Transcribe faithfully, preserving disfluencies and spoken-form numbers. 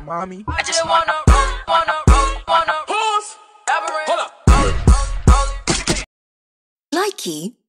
mommy. I just wanna roll, wanna roll, wanna pause. Hold up. Likey